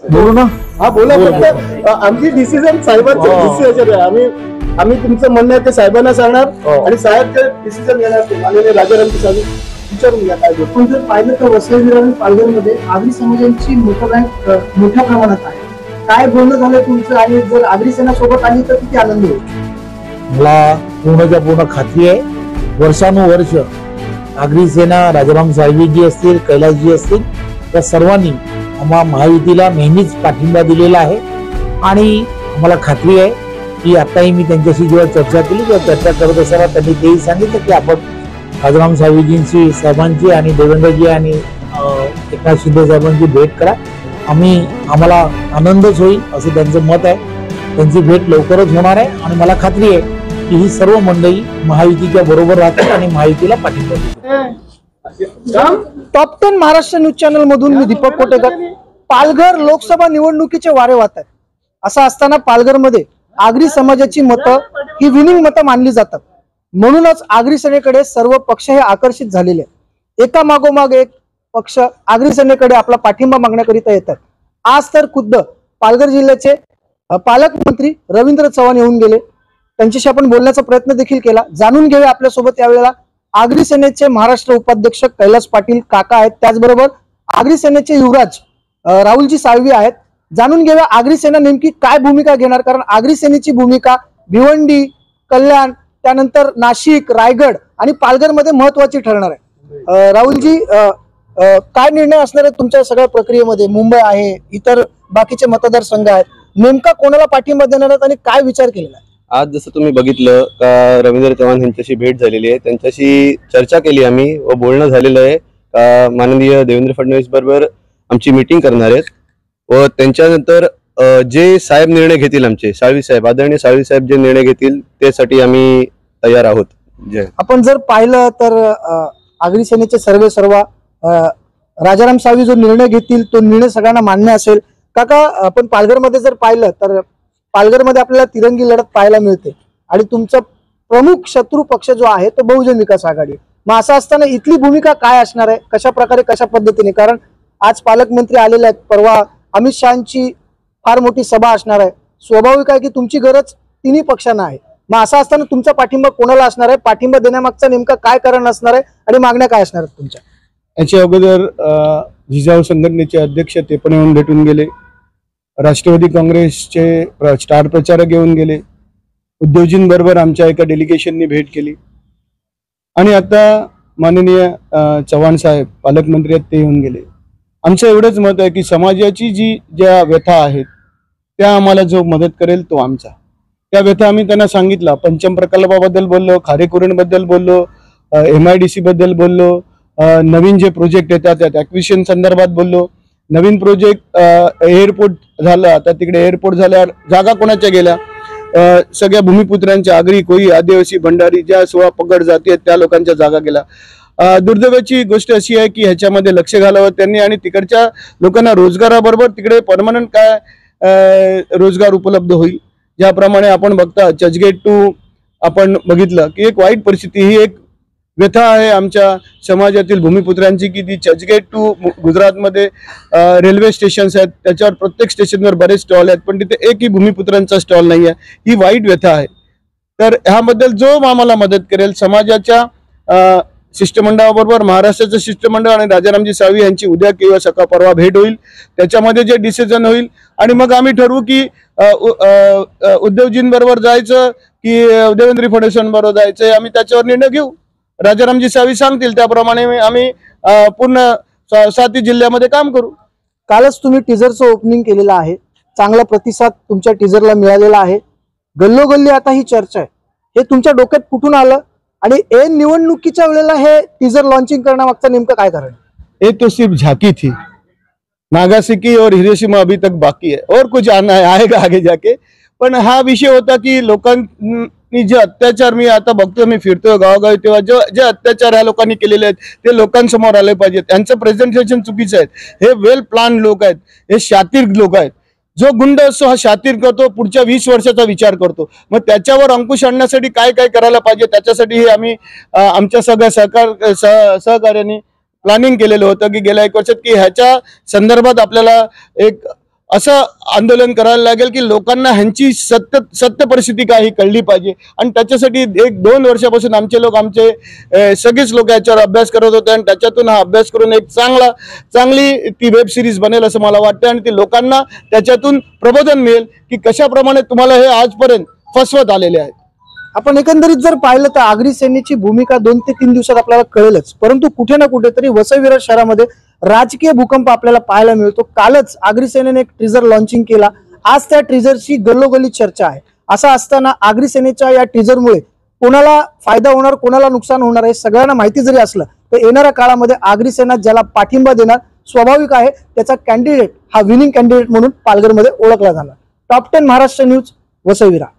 बोलू ना. हा बोला. फक्त आमची डिसिजन साहेबांचं डिसिजन आहे. आम्ही तुमचं म्हणणं आहे ते साहेबांना सांगणार आणि साहेब ते डिसिजन घेणार असतील. माननीय राजारामजी साहेब विचारून घ्या काय. पण जर पाहिलं तर वसई विरार आणि पालघरमध्ये आगरी समाजांची मतबँक मोठ्या प्रमाणात आहे. काय बोलणं झालं तुमचं आणि जर आगरी सेना सोबत आली तर किती आनंद होईल? मला पूर्णच्या पूर्ण खात्री आहे. वर्षानुवर्ष आगरी सेना, राजाराम साहेबजी असतील, कैलासजी असतील, त्या सर्वांनी आम्हा महायुतीला नेहमीच पाठिंबा दिलेला आहे आणि आम्हाला खात्री आहे की आताही मी त्यांच्याशी जेव्हा चर्चा केली तेव्हा चर्चा करत असताना त्यांनी तेही सांगितलं की आपण राजाराम साहेबजींची, साहेबांची आणि देवेंद्रजी आणि एकनाथ शिंदे साहेबांची भेट करा. आम्हाला आनंदच होईल असं त्यांचं मत आहे. त्यांची भेट लवकरच होणार आहे आणि मला खात्री आहे की ही सर्व मंडळी महायुतीच्या बरोबर राहतील आणि महायुतीला पाठिंबा देतील. टॉप 10 महाराष्ट्र न्यूज चॅनल मधून मी दीपक कोटेकर. पालघर लोकसभा निवडणुकीचे वारे वाहत आहेत. असं असताना पालघरमध्ये आगरी समाजाची मतं ही विनिंग मतं मानली जातात. म्हणूनच आगरी सेनेकडे सर्व पक्ष हे आकर्षित झालेले आहेत. एका मागोमाग एक पक्ष आगरी सेनेकडे आपला पाठिंबा मागण्याकरिता येतात. आज तर खुद्द पालघर जिल्ह्याचे पालकमंत्री रवींद्र चव्हाण येऊन गेले. त्यांच्याशी आपण बोलण्याचा प्रयत्न देखील केला. जाणून घेऊया आपल्यासोबत यावेळेला आगरी सेनेचे महाराष्ट्र उपाध्यक्ष कैलास पाटील काका आहेत. त्याचबरोबर आगरी सेनेचे युवराज राहुलजी साळवी आहेत. जाणून घेऊया आगरी सेना नेमकी काय भूमिका घेणार, कारण आगरी सेनेची भूमिका भिवंडी, कल्याण, त्यानंतर नाशिक, रायगड आणि पालघरमध्ये महत्वाची ठरणार आहे. राहुलजी, काय निर्णय असणार आहे तुमच्या सगळ्या प्रक्रियेमध्ये? मुंबई आहे, इतर बाकीचे मतदारसंघ आहेत, नेमका कोणाला पाठिंबा देणार आहेत आणि काय विचार केलेला आहे? आज जसं तुम्ही बघितलं का रवींद्र चव्हाण यांच्याशी भेट झालेली आहे, त्यांच्याशी चर्चा केली आम्ही व बोलणं झालेलं आहे का माननीय देवेंद्र फडणवीस बरोबर आमची मीटिंग करणार आहेत व त्यांच्यानंतर जे साहेब निर्णय घेतील, आमचे साळवी साहेब, आदरणीय साळवी साहेब जे निर्णय घेतील त्यासाठी आम्ही तयार आहोत. आपण जर पाहिलं तर आगरी सेनेचे सर्व राजाराम साळवी जो निर्णय घेतील तो निर्णय सगळ्यांना मान्य असेल. काका, आपण पालघरमध्ये जर पाहिलं तर पालघरमध्ये आपल्याला तिरंगी लढत पाहायला मिळते आणि तुमचा प्रमुख शत्रू पक्ष जो आहे तो बहुजन विकास आघाडी. मग असं असताना इथली भूमिका काय असणार आहे, कशा प्रकारे, कशा पद्धतीने? कारण आज पालकमंत्री आलेले आहेत, परवा अमित शहाची फार मोठी सभा असणार आहे. स्वाभाविक आहे की तुमची गरज तिन्ही पक्षांना आहे. मग असं असताना तुमचा पाठिंबा कोणाला असणार आहे? पाठिंबा देण्यामागचा नेमका काय कारण असणार आहे आणि मागण्या काय असणार आहेत तुमच्या? याच्या अगोदर जिजाऊ संघटनेचे अध्यक्ष ते पण येऊन भेटून गेले. राष्ट्रवादी काँग्रेसचे स्टार प्रचारक येऊन गेले. उद्योजींबरोबर आमच्या एका डेलिगेशननी भेट केली आणि आता माननीय चव्हाण साहेब पालकमंत्री आहेत ते येऊन गेले. आमचं एवढंच मत आहे की समाजाची ज्या व्यथा आहेत त्या आम्हाला जो मदत करेल तो आमचा. त्या व्यथा आम्ही त्यांना सांगितला. पंचम प्रकल्पाबद्दल बोललो, खारेकुरणबद्दल बोललो, MIDC बद्दल बोललो, नवीन जे प्रोजेक्ट येतात त्या ॲक्विजिशन संदर्भात बोललो. नवीन प्रोजेक्ट एअरपोर्ट झालं, आता तिकडे एअरपोर्ट झाल्यावर जागा कोणाच्या गेल्या? सगळ्या भूमिपुत्रांच्या, आगरी, कोळी, आदिवासी, भंडारी ज्या 16 पगड जाती आहेत त्या लोकांच्या जागा गेल्या. दुर्दैवाची गोष्ट अशी आहे की ह्याच्यामध्ये लक्ष घालावं त्यांनी आणि तिकडच्या लोकांना रोजगाराबरोबर तिकडे परमनंट काय रोजगार उपलब्ध होईल. ज्याप्रमाणे आपण बघता चर्चगेट टू आपण बघितलं की एक वाईट परिस्थिती, ही एक व्यथा आहे आमच्या समाजातील भूमिपुत्रांची की ती चर्चगेट टू गुजरातमध्ये रेल्वे स्टेशन्स आहेत, त्याच्यावर प्रत्येक स्टेशनवर बरेच स्टॉल आहेत पण तिथे एकही भूमिपुत्रांचा स्टॉल नाही आहे. ही वाईट व्यथा आहे. तर ह्याबद्दल जो आम्हाला मदत करेल, समाजाच्या शिष्टमंडळाबरोबर महाराष्ट्राचं शिष्टमंडळ आणि राजारामजी साळवी यांची उद्या किंवा सकाळ परवा भेट होईल. त्याच्यामध्ये जे डिसिजन होईल आणि मग आम्ही ठरवू की उद्योगजींबरोबर जायचं की देवेंद्र फडणवीसांबरोबर जायचं, आम्ही त्याच्यावर निर्णय घेऊ. राजारामजी साळवी सांगतील त्याप्रमाणे आम्ही पूर्ण 7 जिल्ह्यामध्ये काम करू. कालच तुम्ही टीजरचं ओपनिंग केलेलं आहे, चांगला प्रतिसाद तुमच्या टीजरला मिळालेला आहे. गल्लोगल्ली आता ही चर्चा आहे, हे तुमच्या डोक्यात कुठून आलं आणि निवडणुकीच्या वेळेला हे टीजर लॉन्चिंग करण्यामागचं नेमकं काय कारण? ये तो सिर्फ झांकी थी. नागासाकी और हिरोशिमा अभी तक बाकी है और कुछ आना है, आएगा आगे जाके. पण हा विषय होता की लोकांनी जे अत्याचार, मी आता बघतोय, मी फिरतोय गावोगावी, तेव्हा जे अत्याचार ह्या लोकांनी केलेले आहेत ते लोकांसमोर आले पाहिजेत. त्यांचं प्रेझेंटेशन चुकीचं आहे. हे वेल प्लॅन लोक आहेत, हे शातीर लोक आहेत. जो गुंड असतो हा शातीर करतो, पुढच्या 20 वर्षाचा विचार करतो. मग त्याच्यावर अंकुश आणण्यासाठी काय काय करायला पाहिजे त्याच्यासाठी आम्ही आमच्या सगळ्या सहकार्याने प्लॅनिंग केलेलं होतं की गेल्या 1 वर्षात की ह्याच्या संदर्भात आपल्याला एक असं आंदोलन करायला लागेल की लोकांना ह्यांची सत्य परिस्थिती काय ही कळली पाहिजे. आणि त्याच्यासाठी 1-2 वर्षापासून आमचे सगळेच लोक याच्यावर अभ्यास करत होते आणि त्याच्यातून हा अभ्यास करून एक चांगली ती वेब सिरीज बनेल असं मला वाटतं आणि ती लोकांना त्याच्यातून प्रबोधन मिळेल की कशाप्रमाणे तुम्हाला हे आजपर्यंत फसवत आलेले आहेत. आपण एकंदरीत जर पाहिलं तर आगरी सेनेची भूमिका 2 ते 3 दिवसात आपल्याला कळेलच, परंतु कुठे ना कुठेतरी वसई विरार शहरामध्ये राजकीय भूकंप आपल्याला पाहायला मिळतो. कालच आगरी सेनेने एक टीजर लॉन्चिंग केला. आज त्या टीजरची गल्लोगल्ली चर्चा आहे. असं असताना आगरी सेनेच्या या टीजरमुळे कोणाला फायदा होणार, कोणाला नुकसान होणार आहे सगळ्यांना माहिती जरी असलं तर येणाऱ्या काळामध्ये आगरी सेना ज्याला पाठिंबा देणार स्वाभाविक आहे त्याचा कॅन्डिडेट हा विनिंग कॅन्डिडेट म्हणून पालघरमध्ये ओळखला जाणार. Top 10 Maharashtra news, Vasai Virar.